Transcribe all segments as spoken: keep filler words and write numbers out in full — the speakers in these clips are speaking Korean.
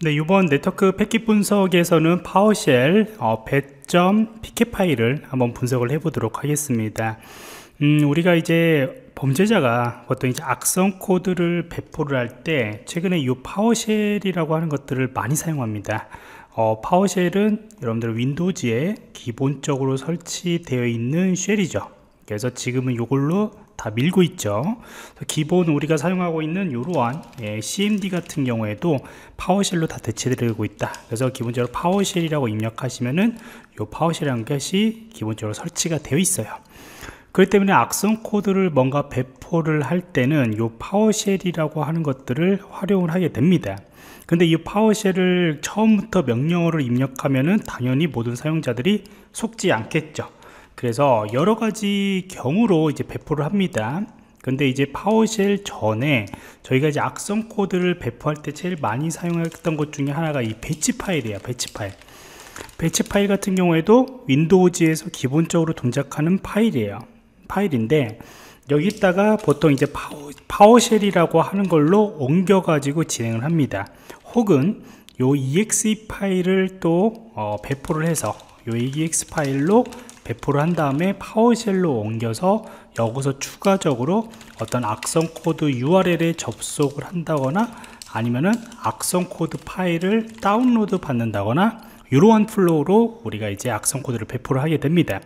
네, 이번 네트워크 패킷 분석에서는 파워쉘 어, 배.피켓 파일을 한번 분석을 해보도록 하겠습니다. 음, 우리가 이제 범죄자가 보통 이제 악성 코드를 배포를 할 때 최근에 이 파워쉘이라고 하는 것들을 많이 사용합니다. 어, 파워쉘은 여러분들 윈도우즈에 기본적으로 설치되어 있는 쉘이죠. 그래서 지금은 이걸로 다 밀고 있죠. 기본 우리가 사용하고 있는 이러한 예, 씨엠디 같은 경우에도 파워쉘로 다 대체되고 있다. 그래서 기본적으로 파워쉘이라고 입력하시면은 이 파워쉘이라는 것이 기본적으로 설치가 되어 있어요. 그렇기 때문에 악성 코드를 뭔가 배포를 할 때는 이 파워쉘이라고 하는 것들을 활용을 하게 됩니다. 근데 이 파워쉘을 처음부터 명령어를 입력하면은 당연히 모든 사용자들이 속지 않겠죠. 그래서 여러 가지 경우로 이제 배포를 합니다. 근데 이제 파워쉘 전에 저희가 이제 악성 코드를 배포할 때 제일 많이 사용했던 것 중에 하나가 이 배치 파일이에요. 배치 파일. 배치 파일 같은 경우에도 윈도우즈에서 기본적으로 동작하는 파일이에요. 파일인데 여기다가 보통 이제 파워, 파워쉘이라고 하는 걸로 옮겨 가지고 진행을 합니다. 혹은 요 이엑스이 파일을 또 어, 배포를 해서 요 이엑스 파일로 배포를 한 다음에 파워쉘로 옮겨서 여기서 추가적으로 어떤 악성 코드 유알엘에 접속을 한다거나 아니면은 악성 코드 파일을 다운로드 받는다거나 이러한 플로우로 우리가 이제 악성 코드를 배포를 하게 됩니다.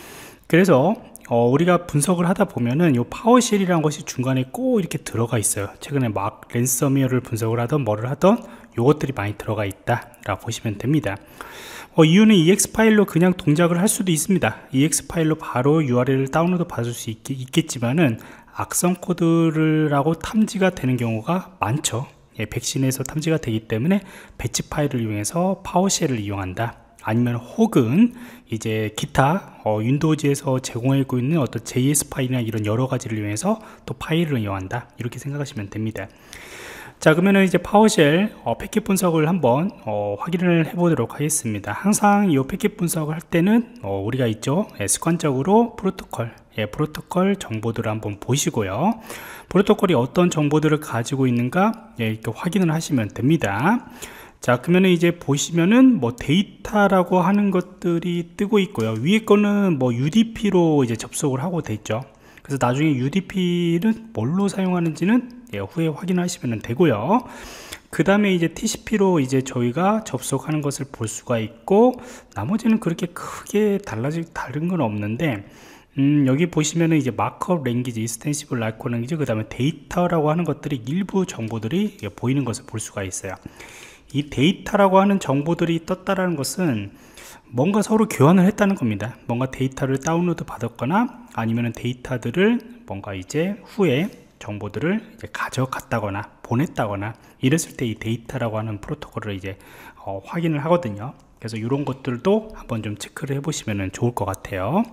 그래서 어, 우리가 분석을 하다 보면은 이 파워쉘이라는 것이 중간에 꼭 이렇게 들어가 있어요. 최근에 막 랜섬웨어를 분석을 하던 뭐를 하던 요것들이 많이 들어가 있다 라고 보시면 됩니다. 어, 이유는 이엑스 파일로 그냥 동작을 할 수도 있습니다. 이엑스 파일로 바로 유알엘을 다운로드 받을 수 있, 있겠지만은 악성 코드를 하고 탐지가 되는 경우가 많죠. 예, 백신에서 탐지가 되기 때문에 배치 파일을 이용해서 파워쉘을 이용한다. 아니면 혹은 이제 기타 어, 윈도우즈에서 제공하고 있는 어떤 제이에스 파일이나 이런 여러 가지를 이용해서 또 파일을 이용한다. 이렇게 생각하시면 됩니다. 자, 그러면은 이제 파워쉘 어, 패킷 분석을 한번 어, 확인을 해 보도록 하겠습니다. 항상 이 패킷 분석을 할 때는 어, 우리가 있죠. 예, 습관적으로 프로토콜 예, 프로토콜 정보들을 한번 보시고요. 프로토콜이 어떤 정보들을 가지고 있는가 예, 이렇게 확인을 하시면 됩니다. 자, 그러면 이제 보시면은 뭐 데이터라고 하는 것들이 뜨고 있고요. 위에 거는 뭐 유디피로 이제 접속을 하고 돼 있죠. 그래서 나중에 유디피는 뭘로 사용하는지는 예, 후에 확인하시면 되고요. 그 다음에 이제 티씨피로 이제 저희가 접속하는 것을 볼 수가 있고, 나머지는 그렇게 크게 달라지 다른 건 없는데, 음, 여기 보시면은 이제 마크업 랭귀지, 익스텐시블 라이코 랭귀지, 그 다음에 데이터라고 하는 것들이 일부 정보들이 예, 보이는 것을 볼 수가 있어요. 이 데이터라고 하는 정보들이 떴다라는 것은 뭔가 서로 교환을 했다는 겁니다. 뭔가 데이터를 다운로드 받았거나 아니면 데이터들을 뭔가 이제 후에 정보들을 이제 가져갔다거나 보냈다거나 이랬을 때 이 데이터라고 하는 프로토콜을 이제 어, 확인을 하거든요. 그래서 이런 것들도 한번 좀 체크를 해 보시면 좋을 것 같아요.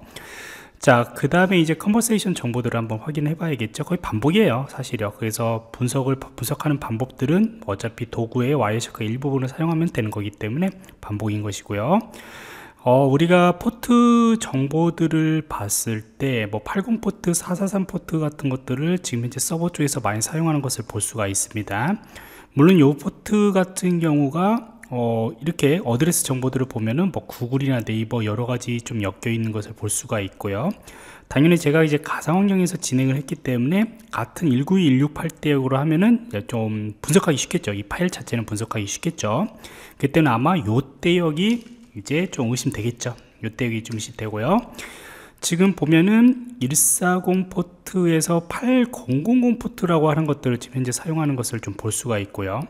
자, 그 다음에 이제 컨버세이션 정보들을 한번 확인해 봐야겠죠. 거의 반복이에요, 사실요. 그래서 분석을 분석하는 방법들은 어차피 도구의 와이어셔크 일부분을 사용하면 되는 거기 때문에 반복인 것이고요. 어, 우리가 포트 정보들을 봤을 때 뭐 팔십 포트, 사사삼 포트 같은 것들을 지금 현재 서버 쪽에서 많이 사용하는 것을 볼 수가 있습니다. 물론 이 포트 같은 경우가 어, 이렇게 어드레스 정보들을 보면은 뭐 구글이나 네이버 여러 가지 좀 엮여 있는 것을 볼 수가 있고요. 당연히 제가 이제 가상 환경에서 진행을 했기 때문에 같은 일구이 일육팔 대역으로 하면은 좀 분석하기 쉽겠죠. 이 파일 자체는 분석하기 쉽겠죠. 그때는 아마 요 대역이 이제 좀 의심되겠죠. 요 대역이 좀 의심되고요. 지금 보면은 백사십 포트에서 팔천십 포트라고 하는 것들을 지금 현재 사용하는 것을 좀 볼 수가 있고요.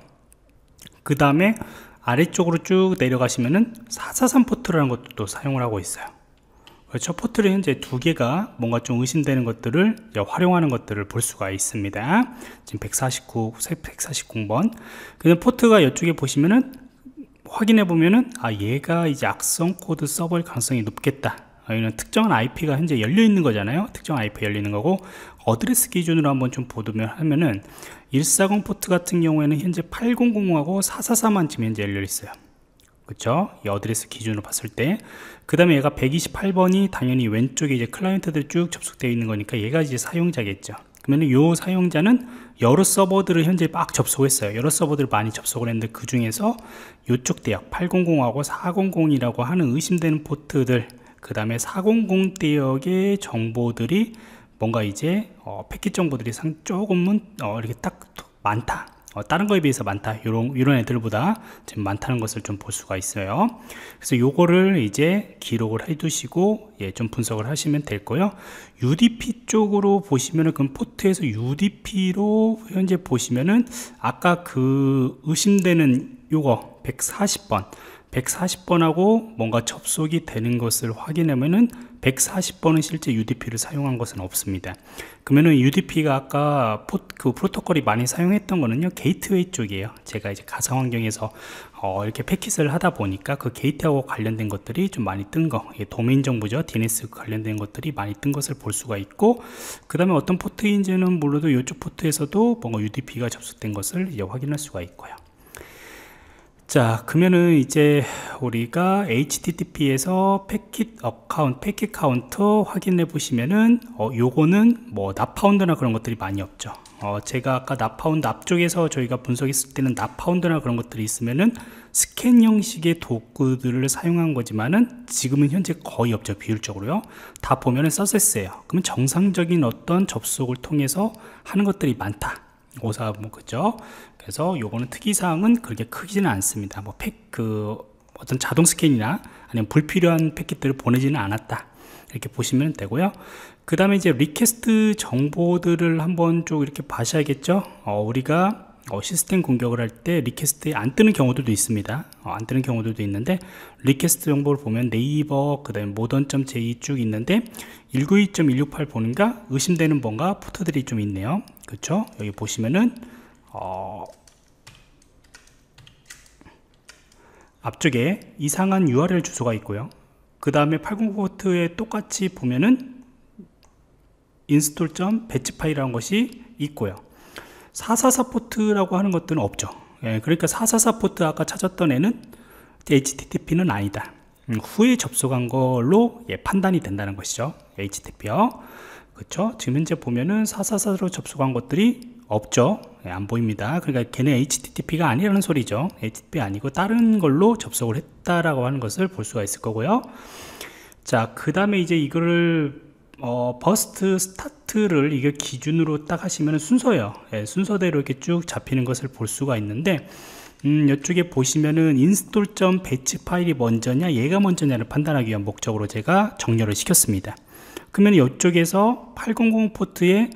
그 다음에 아래쪽으로 쭉 내려가시면은 사사삼 포트라는 것도 또 사용을 하고 있어요. 그렇죠. 포트를 현재 두 개가 뭔가 좀 의심되는 것들을 활용하는 것들을 볼 수가 있습니다. 지금 백사십구, 백사십구 번. 그냥 포트가 이쪽에 보시면은 확인해 보면은 아, 얘가 이제 악성 코드 서버일 가능성이 높겠다. 여기는 특정한 아이피가 현재 열려 있는 거잖아요. 특정한 아이피 열려 있는 거고, 어드레스 기준으로 한번 좀 보면 하면은 백사십 포트 같은 경우에는 현재 팔천하고 사사사만 지금 현재 열려 있어요. 그렇죠? 이 어드레스 기준으로 봤을 때. 그 다음에 얘가 백이십팔 번이 당연히 왼쪽에 이제 클라이언트들 쭉 접속되어 있는 거니까 얘가 이제 사용자겠죠. 그러면 요 사용자는 여러 서버들을 현재 막 접속했어요. 여러 서버들을 많이 접속을 했는데 그 중에서 요쪽 대역 팔백하고 사백이라고 하는 의심되는 포트들, 그 다음에 사백 대역의 정보들이 뭔가 이제 어, 패킷 정보들이 상 조금은 어, 이렇게 딱 많다. 어, 다른 거에 비해서 많다. 요런, 요런 애들보다 지금 많다는 것을 좀 볼 수가 있어요. 그래서 요거를 이제 기록을 해 두시고, 예, 좀 분석을 하시면 될 거요. 유디피 쪽으로 보시면은, 그 포트에서 유디피로 현재 보시면은, 아까 그 의심되는 요거, 백사십 번. 백사십 번하고 뭔가 접속이 되는 것을 확인하면은 백사십 번은 실제 유디피를 사용한 것은 없습니다. 그러면은 유디피가 아까 포, 그 프로토콜이 많이 사용했던 거는요, 게이트웨이 쪽이에요. 제가 이제 가상 환경에서 어, 이렇게 패킷을 하다 보니까 그 게이트하고 관련된 것들이 좀 많이 뜬 거, 예, 도메인 정보죠. 디엔에스 관련된 것들이 많이 뜬 것을 볼 수가 있고, 그 다음에 어떤 포트인지는 몰라도 이쪽 포트에서도 뭔가 유디피가 접속된 것을 이제 확인할 수가 있고요. 자, 그러면은 이제 우리가 에이치티티피에서 패킷 어카운트, 패킷 카운터 확인해 보시면은, 어, 요거는 뭐 납파운드나 그런 것들이 많이 없죠. 어, 제가 아까 납파운드 앞쪽에서 저희가 분석했을 때는 납파운드나 그런 것들이 있으면은 스캔 형식의 도구들을 사용한 거지만은 지금은 현재 거의 없죠. 비율적으로요. 다 보면은 서세스예요. 그러면 정상적인 어떤 접속을 통해서 하는 것들이 많다. 오사 뭐 그죠? 그래서 요거는 특이사항은 그렇게 크지는 않습니다. 뭐 팩 그 어떤 자동 스캔이나 아니면 불필요한 패킷들을 보내지는 않았다. 이렇게 보시면 되고요. 그 다음에 이제 리퀘스트 정보들을 한번 쭉 이렇게 봐셔야겠죠. 어, 우리가 어, 시스템 공격을 할 때 리퀘스트에 안 뜨는 경우들도 있습니다. 어, 안 뜨는 경우들도 있는데, 리퀘스트 정보를 보면 네이버, 그 다음에 모던.제이 쭉 있는데 일구이 점 일육팔 보는가 의심되는 뭔가 포트들이 좀 있네요. 그렇죠? 여기 보시면은 어, 앞쪽에 이상한 유알엘 주소가 있고요. 그 다음에 팔십 포트에 똑같이 보면은 install.batch 파일이라는 것이 있고요. 사사사 포트라고 하는 것들은 없죠. 예, 그러니까 사사사 포트 아까 찾았던 애는 에이치티티피는 아니다. 음, 후에 접속한 걸로, 예, 판단이 된다는 것이죠. 에이치티티피요. 그렇죠? 지금 현재 보면은 사사사로 접속한 것들이 없죠. 예, 안 보입니다. 그러니까 걔는 에이치티티피가 아니라는 소리죠. 에이치티티피 아니고 다른 걸로 접속을 했다라고 하는 것을 볼 수가 있을 거고요. 자, 그 다음에 이제 이거를 어, 버스트 스타트를 이게 기준으로 딱 하시면 순서예요. 예, 순서대로 이렇게 쭉 잡히는 것을 볼 수가 있는데, 음, 이쪽에 보시면은 install.batch 파일이 먼저냐 얘가 먼저냐를 판단하기 위한 목적으로 제가 정렬을 시켰습니다. 그러면 이쪽에서 팔백 포트에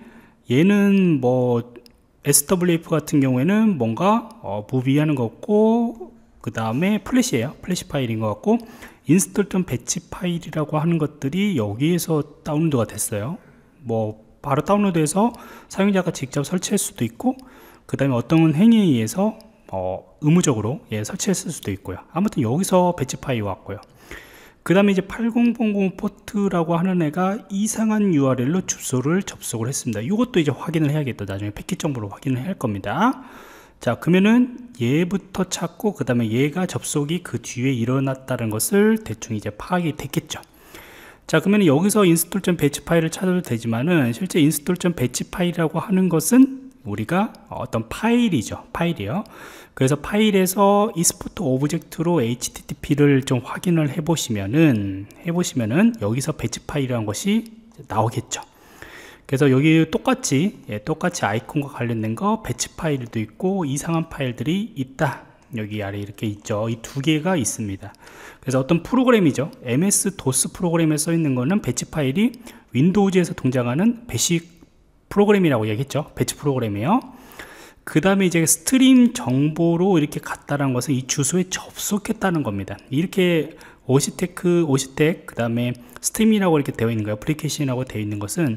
얘는 뭐 에스더블유에프 같은 경우에는 뭔가 어, 무비하는 것 같고, 그 다음에 플래시예요. 플래시 파일인 것 같고, install.batch 파일이라고 하는 것들이 여기에서 다운로드가 됐어요. 뭐 바로 다운로드해서 사용자가 직접 설치할 수도 있고, 그 다음에 어떤 행위에 의해서 어, 의무적으로, 예, 설치했을 수도 있고요. 아무튼 여기서 배치 파일이 왔고요. 그 다음에 이제 팔공공공 포트라고 하는 애가 이상한 유알엘로 주소를 접속을 했습니다. 이것도 이제 확인을 해야겠다. 나중에 패킷 정보로 확인을 해야 할 겁니다. 자, 그러면은 얘부터 찾고 그 다음에 얘가 접속이 그 뒤에 일어났다는 것을 대충 이제 파악이 됐겠죠. 자, 그러면 여기서 install.batch 파일을 찾아도 되지만은 실제 install.batch 파일이라고 하는 것은 우리가 어떤 파일이죠. 파일이요. 그래서 파일에서 export 오브젝트로 에이치티티피를 좀 확인을 해 보시면은 해 보시면은 여기서 배치 파일이라는 것이 나오겠죠. 그래서 여기 똑같이, 예, 똑같이 아이콘과 관련된 거 배치 파일도 있고 이상한 파일들이 있다. 여기 아래 이렇게 있죠. 이 두 개가 있습니다. 그래서 어떤 프로그램이죠. 엠에스 도스 프로그램에 써 있는 거는 배치 파일이 윈도우즈에서 동작하는 배식 프로그램이라고 얘기했죠. 배치 프로그램이에요. 그 다음에 이제 스트림 정보로 이렇게 갔다는 것은 이 주소에 접속했다는 겁니다. 이렇게 오시테크, 오시텍, 그 다음에 스트림이라고 이렇게 되어 있는 거예요. 애플리케이션이라고 되어 있는 것은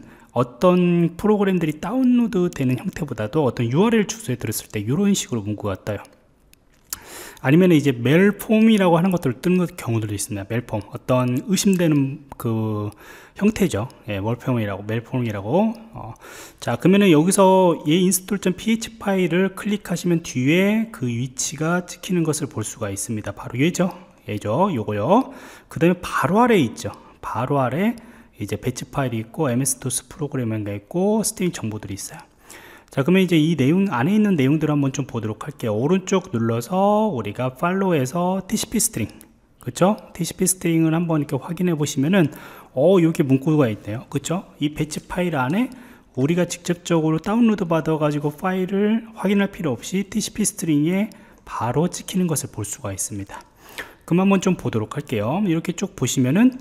어떤 프로그램들이 다운로드 되는 형태보다도 어떤 유알엘 주소에 들었을 때 이런 식으로 문구가 떠요. 아니면 이제 멜폼이라고 하는 것들을 뜨는 경우들도 있습니다. 멜폼, 어떤 의심되는 그 형태죠. 예, 멜폼이라고, 멜폼이라고. 어. 자, 그러면은 여기서 얘 install.ph 파일을 클릭하시면 뒤에 그 위치가 찍히는 것을 볼 수가 있습니다. 바로 얘죠. 얘죠. 요거요. 그 다음에 바로 아래에 있죠. 바로 아래 이제 배치 파일이 있고 엠에스 도스 프로그래밍가 있고 스트링 정보들이 있어요. 자, 그러면 이제 이 내용 안에 있는 내용들을 한번 좀 보도록 할게요. 오른쪽 눌러서 우리가 팔로우에서 티씨피 스트링, 그쵸? 티씨피 스트링을 한번 이렇게 확인해 보시면은 어 여기 문구가 있네요. 그쵸? 이 배치 파일 안에 우리가 직접적으로 다운로드 받아 가지고 파일을 확인할 필요 없이 티씨피 스트링에 바로 찍히는 것을 볼 수가 있습니다. 그럼 한번 좀 보도록 할게요. 이렇게 쭉 보시면은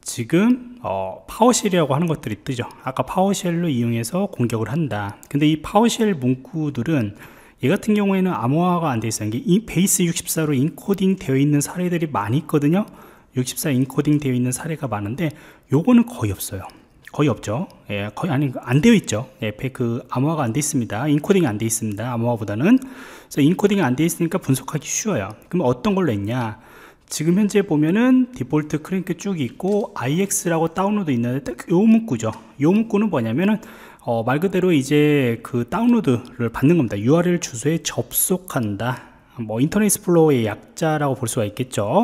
지금 어, 파워쉘이라고 하는 것들이 뜨죠. 아까 파워쉘로 이용해서 공격을 한다. 근데 이 파워쉘 문구들은 얘 같은 경우에는 암호화가 안 돼 있어요. 이게 이 베이스 육십사로 인코딩 되어 있는 사례들이 많이 있거든요. 육십사 인코딩 되어 있는 사례가 많은데 요거는 거의 없어요. 거의 없죠. 예, 거의 아니 안 되어 있죠. 예, 그 암호화가 안 돼 있습니다. 인코딩이 안 돼 있습니다. 암호화보다는. 그래서 인코딩이 안 돼 있으니까 분석하기 쉬워요. 그럼 어떤 걸로 했냐? 지금 현재 보면은 디폴트 크랭크 쭉 있고 아이엑스라고 다운로드 있는데 요 문구죠. 요 문구는 뭐냐면은 어, 말 그대로 이제 그 다운로드를 받는 겁니다. 유알엘 주소에 접속한다. 뭐 인터넷 익스플로러의 약자라고 볼 수가 있겠죠.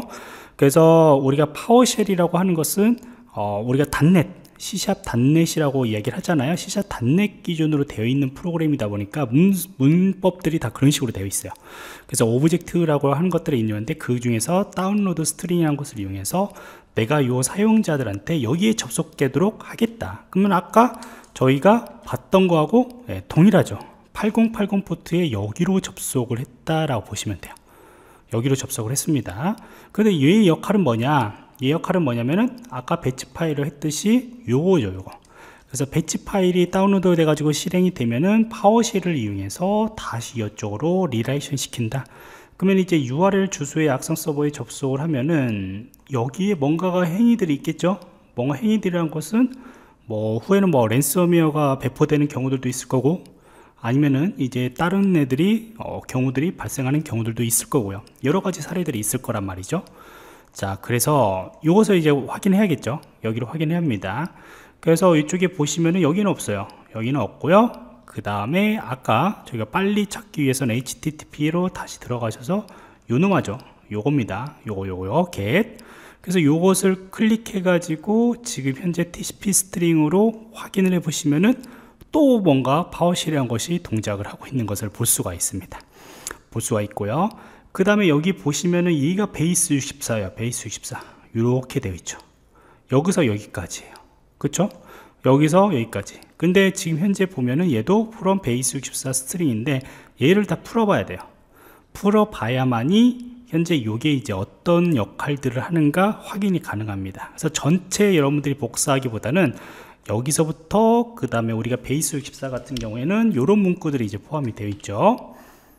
그래서 우리가 파워쉘이라고 하는 것은 어, 우리가 닷넷 C샵 닷넷이라고 이야기를 하잖아요. C샵 닷넷 기준으로 되어 있는 프로그램이다 보니까 문, 문법들이 다 그런 식으로 되어 있어요. 그래서 오브젝트라고 하는 것들이 있는데 그 중에서 다운로드 스트링이라는 것을 이용해서 내가 요 사용자들한테 여기에 접속되도록 하겠다. 그러면 아까 저희가 봤던 거하고 네, 동일하죠. 팔공팔공 포트에 여기로 접속을 했다라고 보시면 돼요. 여기로 접속을 했습니다. 근데 얘의 역할은 뭐냐? 이 역할은 뭐냐면은 아까 배치 파일을 했듯이 요거죠, 요거. 그래서 배치 파일이 다운로드 돼 가지고 실행이 되면은 파워쉘을 이용해서 다시 이쪽으로 리라이션 시킨다. 그러면 이제 유알엘 주소의 악성 서버에 접속을 하면은 여기에 뭔가가 행위들이 있겠죠. 뭔가 행위들이라는 것은 뭐 후에는 뭐 랜섬웨어가 배포되는 경우들도 있을 거고, 아니면은 이제 다른 애들이 어, 경우들이 발생하는 경우들도 있을 거고요. 여러 가지 사례들이 있을 거란 말이죠. 자, 그래서 이것을 이제 확인해야겠죠. 여기로 확인해야 합니다. 그래서 이쪽에 보시면은 여기는 없어요. 여기는 없고요. 그 다음에 아까 저희가 빨리 찾기 위해서는 에이치티티피로 다시 들어가셔서 요놈하죠. 요겁니다. 요거 요거 요 get. 그래서 요것을 클릭해 가지고 지금 현재 티씨피 스트링으로 확인을 해 보시면은 또 뭔가 파워쉘이라는 것이 동작을 하고 있는 것을 볼 수가 있습니다. 볼 수가 있고요. 그 다음에 여기 보시면은 얘가 베이스 육십사예요. 베이스 육십사. 이렇게 되어 있죠. 여기서 여기까지예요. 그쵸? 여기서 여기까지. 근데 지금 현재 보면은 얘도 from 베이스 육십사 스트링인데 얘를 다 풀어봐야 돼요. 풀어봐야만이 현재 요게 이제 어떤 역할들을 하는가 확인이 가능합니다. 그래서 전체 여러분들이 복사하기보다는 여기서부터 그 다음에 우리가 베이스 육십사 같은 경우에는 이런 문구들이 이제 포함이 되어 있죠.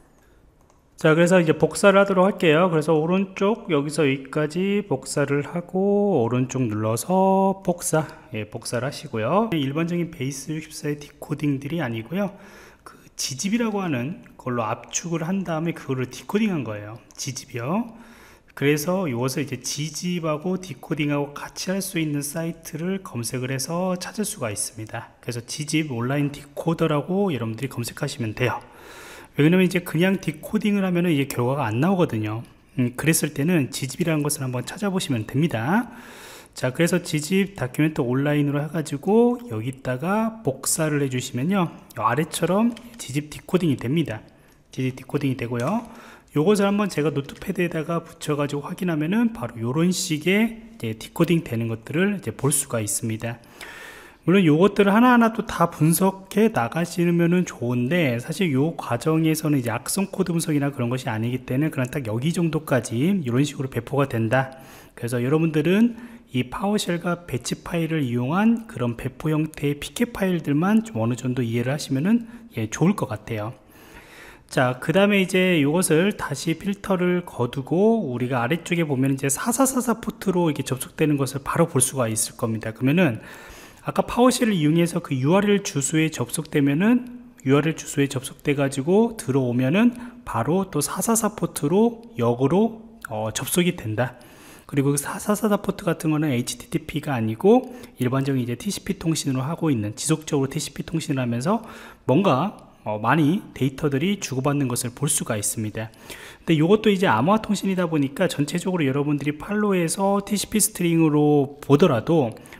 자, 그래서 이제 복사를 하도록 할게요. 그래서 오른쪽 여기서 여기까지 복사를 하고 오른쪽 눌러서 복사, 예, 복사를 하시고요. 일반적인 베이스 육십사의 디코딩들이 아니고요. 그 지집이라고 하는 걸로 압축을 한 다음에 그거를 디코딩한 거예요. 지집이요. 그래서 이것을 이제 지집하고 디코딩하고 같이 할 수 있는 사이트를 검색을 해서 찾을 수가 있습니다. 그래서 지집 온라인 디코더라고 여러분들이 검색하시면 돼요. 왜냐면 이제 그냥 디코딩을 하면은 이게 결과가 안 나오거든요. 음, 그랬을 때는 지집이라는 것을 한번 찾아보시면 됩니다. 자, 그래서 지집 다큐멘트 온라인으로 해가지고 여기다가 복사를 해주시면요, 아래처럼 지집 디코딩이 됩니다. 지집 디코딩이 되고요. 요것을 한번 제가 노트패드에다가 붙여가지고 확인하면은 바로 이런 식의 이제 디코딩 되는 것들을 이제 볼 수가 있습니다. 물론 요것들을 하나하나 또 다 분석해 나가시면 좋은데, 사실 요 과정에서는 이제 악성 코드 분석이나 그런 것이 아니기 때문에 그냥 딱 여기 정도까지 이런 식으로 배포가 된다. 그래서 여러분들은 이 파워쉘과 배치 파일을 이용한 그런 배포 형태의 피켓 파일들만 좀 어느 정도 이해를 하시면은 예, 좋을 것 같아요. 자, 그 다음에 이제 이것을 다시 필터를 거두고 우리가 아래쪽에 보면 이제 사사사사 포트로 이렇게 접속되는 것을 바로 볼 수가 있을 겁니다. 그러면은 아까 파워쉘을 이용해서 그 유알엘 주소에 접속되면은 유알엘 주소에 접속돼 가지고 들어오면은 바로 또 사사사 포트로 역으로 어, 접속이 된다. 그리고 그 사사사사 포트 같은 거는 에이치티티피가 아니고 일반적인 이제 티씨피 통신으로 하고 있는, 지속적으로 티씨피 통신을 하면서 뭔가 어, 많이 데이터들이 주고받는 것을 볼 수가 있습니다. 근데 이것도 이제 암호화 통신이다 보니까 전체적으로 여러분들이 팔로우에서 티씨피 스트링으로 보더라도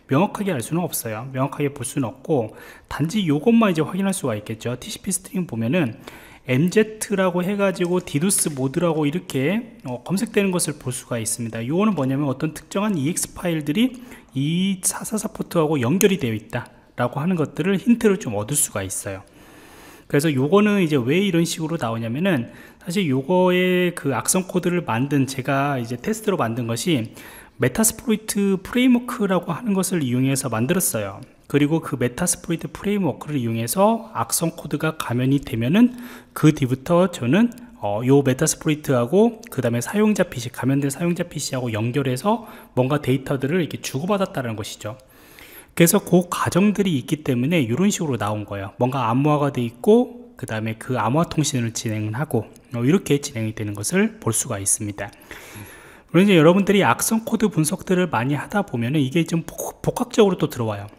명확하게 알 수는 없어요. 명확하게 볼 수는 없고, 단지 이것만 이제 확인할 수가 있겠죠. 티씨피 스트링 보면은 엠제트라고 해가지고 디도스 모드라고 이렇게 어, 검색되는 것을 볼 수가 있습니다. 이거는 뭐냐면 어떤 특정한 이엑스 파일들이 이 사사사 포트하고 연결이 되어 있다 라고 하는 것들을 힌트를 좀 얻을 수가 있어요. 그래서 요거는 이제 왜 이런 식으로 나오냐면은, 사실 요거의 그 악성 코드를 만든, 제가 이제 테스트로 만든 것이 메타스플로이트 프레임워크라고 하는 것을 이용해서 만들었어요. 그리고 그 메타스플로이트 프레임워크를 이용해서 악성 코드가 감염이 되면은 그 뒤부터 저는 어, 요 메타스플로이트하고 그 다음에 사용자 피씨, 감염된 사용자 피씨하고 연결해서 뭔가 데이터들을 이렇게 주고받았다는 것이죠. 그래서 그 과정들이 있기 때문에 이런 식으로 나온 거예요. 뭔가 암호화가 돼 있고, 그 다음에 그 암호화 통신을 진행을 하고, 어, 이렇게 진행이 되는 것을 볼 수가 있습니다. 그리고 이제 여러분들이 악성 코드 분석들을 많이 하다 보면은 이게 좀 복합적으로 또 들어와요.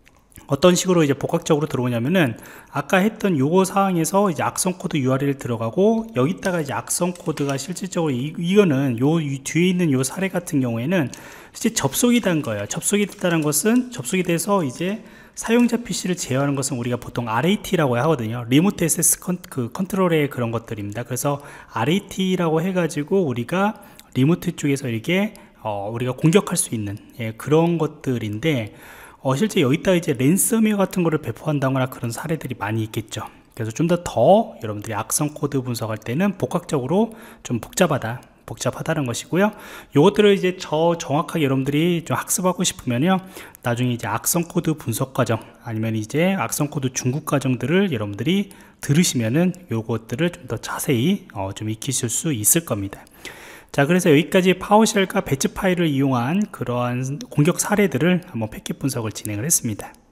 어떤 식으로 이제 복합적으로 들어오냐면은, 아까 했던 요거 사항에서 이제 악성 코드 유알엘을 들어가고, 여기다가 이제 악성 코드가 실질적으로 이, 이거는 요 뒤에 있는 요 사례 같은 경우에는 실제 접속이 된 거예요. 접속이 됐다는 것은, 접속이 돼서 이제 사용자 피씨를 제어하는 것은 우리가 보통 알에이티라고 하거든요. 리모트 액세스 컨, 그 컨트롤의 그런 것들입니다. 그래서 알에이티라고 해가지고 우리가 리모트 쪽에서 이렇게 어, 우리가 공격할 수 있는, 예, 그런 것들인데, 어, 실제 여기다 이제 랜섬웨어 같은 거를 배포한다거나 그런 사례들이 많이 있겠죠. 그래서 좀 더 더 여러분들이 악성 코드 분석할 때는 복합적으로 좀 복잡하다 복잡하다는 것이고요. 요것들을 이제 저 정확하게 여러분들이 좀 학습하고 싶으면요, 나중에 이제 악성 코드 분석 과정, 아니면 이제 악성 코드 중국 과정들을 여러분들이 들으시면은 요것들을 좀 더 자세히 어, 좀 익히실 수 있을 겁니다. 자, 그래서 여기까지 파워쉘과 배치 파일을 이용한 그러한 공격 사례들을 한번 패킷 분석을 진행을 했습니다.